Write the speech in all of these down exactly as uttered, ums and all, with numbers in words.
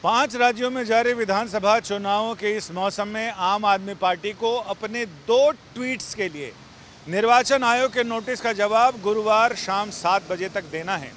पांच राज्यों में जारी विधानसभा चुनावों के इस मौसम में आम आदमी पार्टी को अपने दो ट्वीट्स के लिए निर्वाचन आयोग के नोटिस का जवाब गुरुवार शाम सात बजे तक देना है।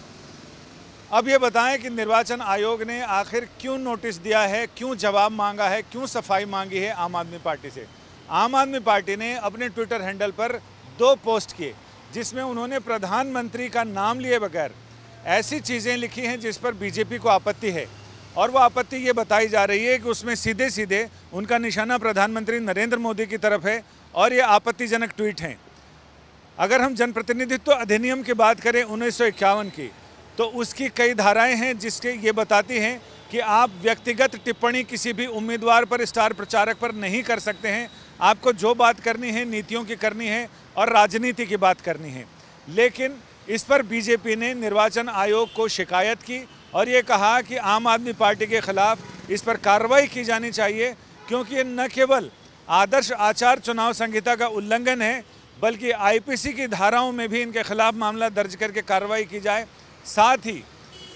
अब ये बताएं कि निर्वाचन आयोग ने आखिर क्यों नोटिस दिया है, क्यों जवाब मांगा है, क्यों सफाई मांगी है आम आदमी पार्टी से। आम आदमी पार्टी ने अपने ट्विटर हैंडल पर दो पोस्ट किए जिसमें उन्होंने प्रधानमंत्री का नाम लिए बगैर ऐसी चीज़ें लिखी हैं जिस पर बीजेपी को आपत्ति है, और वो आपत्ति ये बताई जा रही है कि उसमें सीधे सीधे उनका निशाना प्रधानमंत्री नरेंद्र मोदी की तरफ है और ये आपत्तिजनक ट्वीट हैं। अगर हम जनप्रतिनिधित्व अधिनियम की बात करें उन्नीस सौ इक्यावन की, तो उसकी कई धाराएं हैं जिसके ये बताती हैं कि आप व्यक्तिगत टिप्पणी किसी भी उम्मीदवार पर, स्टार प्रचारक पर नहीं कर सकते हैं। आपको जो बात करनी है नीतियों की करनी है और राजनीति की बात करनी है। लेकिन इस पर बीजेपी ने निर्वाचन आयोग को शिकायत की और ये कहा कि आम आदमी पार्टी के खिलाफ इस पर कार्रवाई की जानी चाहिए, क्योंकि ये न केवल आदर्श आचार चुनाव संहिता का उल्लंघन है बल्कि आईपीसी की धाराओं में भी इनके खिलाफ मामला दर्ज करके कार्रवाई की जाए। साथ ही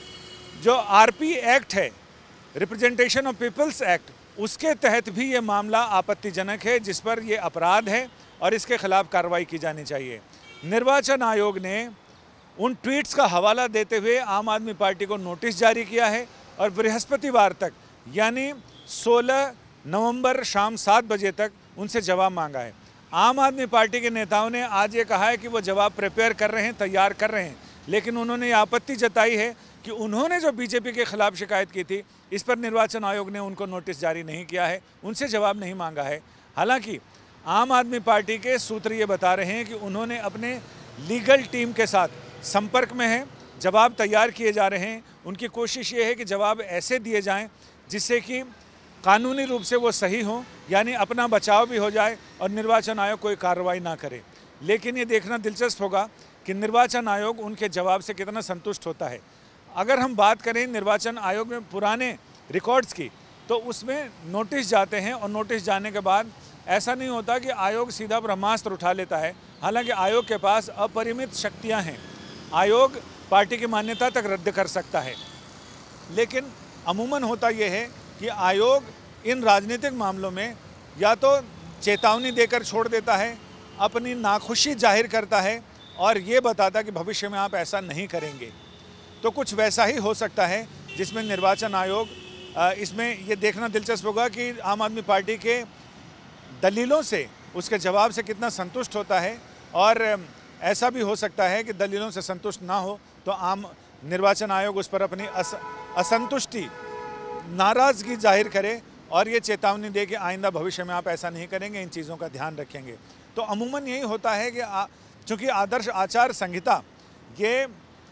जो आरपी एक्ट है, रिप्रेजेंटेशन ऑफ पीपल्स एक्ट, उसके तहत भी ये मामला आपत्तिजनक है, जिस पर ये अपराध है और इसके खिलाफ कार्रवाई की जानी चाहिए। निर्वाचन आयोग ने उन ट्वीट्स का हवाला देते हुए आम आदमी पार्टी को नोटिस जारी किया है और बृहस्पतिवार तक यानी सोलह नवंबर शाम सात बजे तक उनसे जवाब मांगा है। आम आदमी पार्टी के नेताओं ने आज ये कहा है कि वो जवाब प्रिपेयर कर रहे हैं, तैयार कर रहे हैं, लेकिन उन्होंने ये आपत्ति जताई है कि उन्होंने जो बीजेपी के खिलाफ शिकायत की थी इस पर निर्वाचन आयोग ने उनको नोटिस जारी नहीं किया है, उनसे जवाब नहीं मांगा है। हालांकि आम आदमी पार्टी के सूत्र ये बता रहे हैं कि उन्होंने अपने लीगल टीम के साथ संपर्क में हैं, जवाब तैयार किए जा रहे हैं। उनकी कोशिश ये है कि जवाब ऐसे दिए जाएं जिससे कि कानूनी रूप से वो सही हों, यानी अपना बचाव भी हो जाए और निर्वाचन आयोग कोई कार्रवाई ना करे। लेकिन ये देखना दिलचस्प होगा कि निर्वाचन आयोग उनके जवाब से कितना संतुष्ट होता है। अगर हम बात करें निर्वाचन आयोग में पुराने रिकॉर्ड्स की, तो उसमें नोटिस जाते हैं और नोटिस जाने के बाद ऐसा नहीं होता कि आयोग सीधा ब्रह्मास्त्र उठा लेता है। हालांकि आयोग के पास अपरिमित शक्तियां हैं, आयोग पार्टी की मान्यता तक रद्द कर सकता है। लेकिन अमूमन होता यह है कि आयोग इन राजनीतिक मामलों में या तो चेतावनी देकर छोड़ देता है, अपनी नाखुशी जाहिर करता है और ये बताता है कि भविष्य में आप ऐसा नहीं करेंगे। तो कुछ वैसा ही हो सकता है जिसमें निर्वाचन आयोग, इसमें ये देखना दिलचस्प होगा कि आम आदमी पार्टी के दलीलों से, उसके जवाब से कितना संतुष्ट होता है। और ऐसा भी हो सकता है कि दलीलों से संतुष्ट ना हो तो आम निर्वाचन आयोग उस पर अपनी अस, असंतुष्टि, नाराज़गी जाहिर करे और ये चेतावनी दे कि आइंदा भविष्य में आप ऐसा नहीं करेंगे, इन चीज़ों का ध्यान रखेंगे। तो अमूमन यही होता है कि चूँकि आदर्श आचार संहिता ये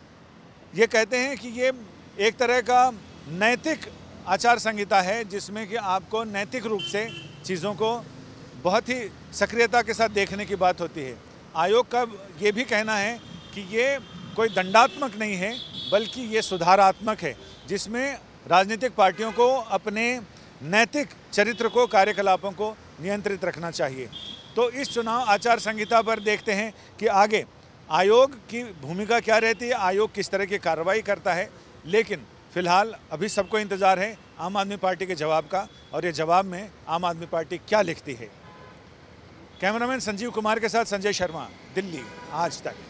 ये कहते हैं कि ये एक तरह का नैतिक आचार संहिता है जिसमें कि आपको नैतिक रूप से चीज़ों को बहुत ही सक्रियता के साथ देखने की बात होती है। आयोग का ये भी कहना है कि ये कोई दंडात्मक नहीं है बल्कि ये सुधारात्मक है, जिसमें राजनीतिक पार्टियों को अपने नैतिक चरित्र को, कार्यकलापों को नियंत्रित रखना चाहिए। तो इस चुनाव आचार संहिता पर देखते हैं कि आगे आयोग की भूमिका क्या रहती है, आयोग किस तरह की कार्रवाई करता है। लेकिन फिलहाल अभी सबको इंतज़ार है आम आदमी पार्टी के जवाब का, और ये जवाब में आम आदमी पार्टी क्या लिखती है। कैमरामैन संजीव कुमार के साथ संजय शर्मा, दिल्ली आज तक।